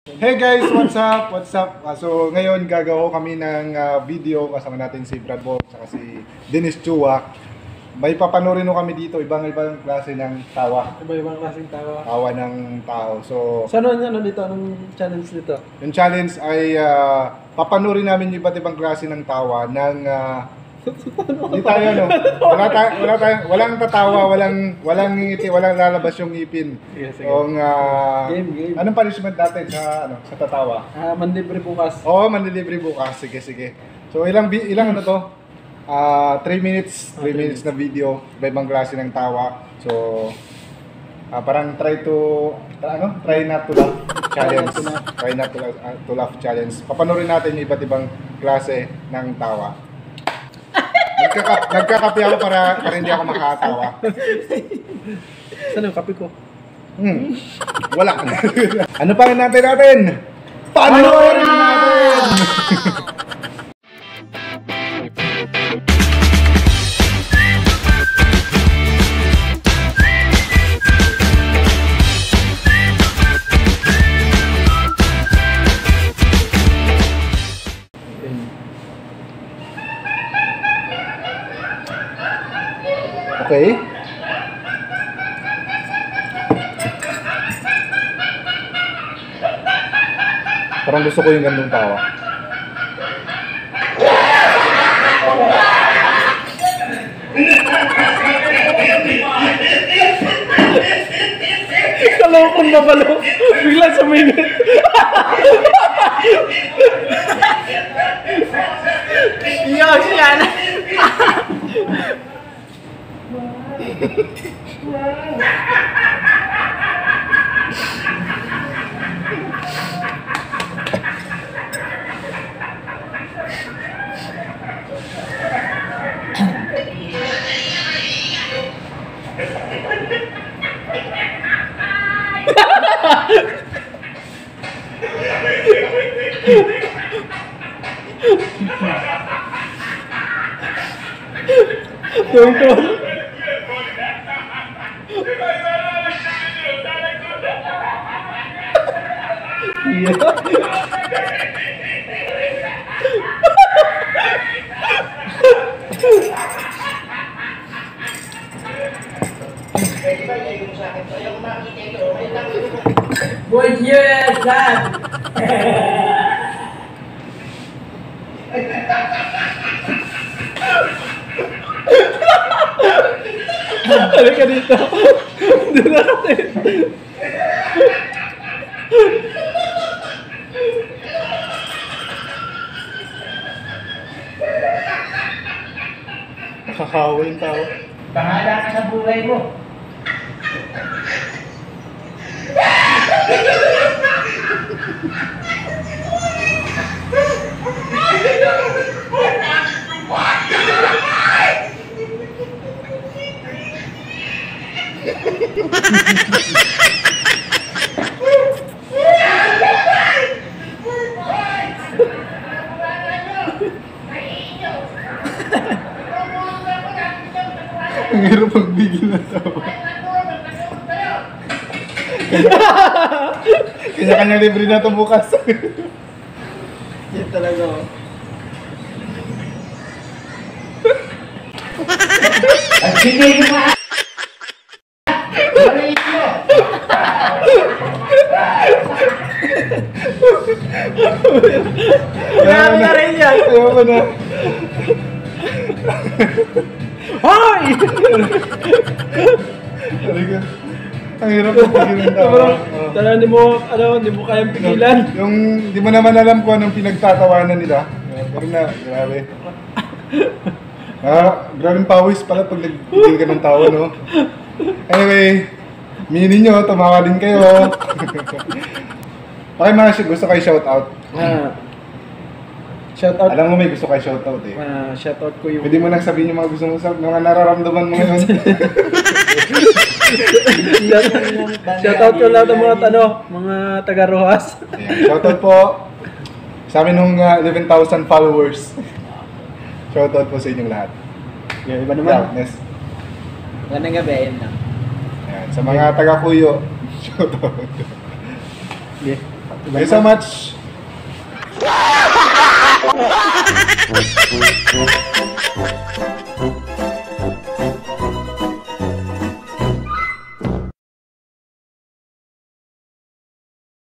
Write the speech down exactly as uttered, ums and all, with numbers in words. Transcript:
Hey guys, what's up? What's up? Uh, so ngayon gagawa kami ng uh, video kasama natin si Brad Bob at si Dennis Chua. May papanorin mo kami dito, ibang-ibang klase ng tawa. Iba-ibang klaseng tawa. Tawa ng tao. So, So ano ano dito? Anong challenge dito? yung challenge ay uh, papanorin namin yung iba't ibang klase ng tawa ng uh, hindi tayo no. Wala tayo, wala tayo, walang tatawa, walang walang ngiti, walang lalabas yung ngipin. Sige, sige. Yung uh, Game, game. anong punishment natin sa ano, sa tatawa? Ah, manlibre bukas. Oo, manlilibre bukas. Sige, sige. So, ilang, bi- ilang ano to? Ah, three minutes. three minutes na video. Iba-ibang klase ng tawa. So, ah, parang try to, tra- ano? Try not to laugh challenge. Try not to laugh, ah, to laugh challenge. Papanoorin natin yung iba't ibang klase ng tawa. Nagkaka- nagkakape ako para, para hindi ako makakatawa. Saan yung kape ko? Hmm. Wala. Ano pa rin natin natin? Panoorin natin! Okay. Parang gusto ko yung gandong tawa. Kalokon na balo. Bigla sa minute. Yo, siya na. Tuwang-tuwang. Boy, yes, that. Halika dito. Doon na natin. Nakakawa yung tao. Bahala ka sa buhay mo. Ang hirap magbigil ng tawa. Kanya-kanya libre na ito bukas. Yan talaga. Oh. At sige mo. Balik mo. Grabe na rin yan. Ayaw ko na. Hoy! Talaga. Ang hirap magbigil ng tawa. Sobrang, Oh. talaga hindi mo, ano, hindi mo kayang pigilan. Yung di mo naman alam kung anong pinagtatawanan nila. Pero na, grabe. Ah, grabing pawis pala pag nagbigil ka ng tawa, no? Anyway, minin nyo, tumawa din kayo. Okay mga gusto kayo shoutout. Ah, shout out. Alam mo may gusto kayo shoutout eh. Ah, shout out ko yung Pwede mo nang sabihin yung mga gusto mo sa mga nararamdaman mo ngayon. shout out ko lahat ng mga ano, mga taga Rojas. Ayan, shoutout po sa amin nung uh, eleven thousand followers. Shoutout po sa inyong lahat. Yeah, iba Yeah, naman. yes. Magandang gabi, ayun lang. Ayan, sa mga taga-Kuyo, shoutout. Yeah. Thank you so much. Thank you.